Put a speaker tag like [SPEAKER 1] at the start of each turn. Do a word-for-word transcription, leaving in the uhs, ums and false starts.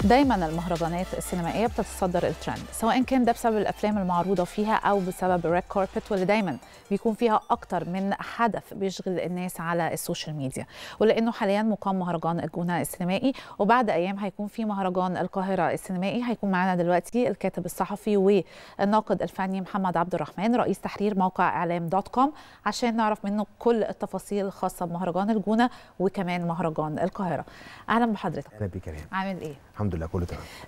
[SPEAKER 1] دايما المهرجانات السينمائيه بتتصدر الترند، سواء كان ده بسبب الافلام المعروضه فيها او بسبب الريد كاربت واللي دايما بيكون فيها اكتر من حدث بيشغل الناس على السوشيال ميديا. ولانه حاليا مقام مهرجان الجونه السينمائي، وبعد ايام هيكون في مهرجان القاهره السينمائي. هيكون معانا دلوقتي الكاتب الصحفي والناقد الفني محمد عبد الرحمن، رئيس تحرير موقع اعلام دوت كوم، عشان نعرف منه كل التفاصيل الخاصه بمهرجان الجونه وكمان مهرجان القاهره. اهلا بحضرتك.
[SPEAKER 2] اهلا بك يا ريم.
[SPEAKER 1] عامل ايه؟
[SPEAKER 2] الحمد لله كله تمام.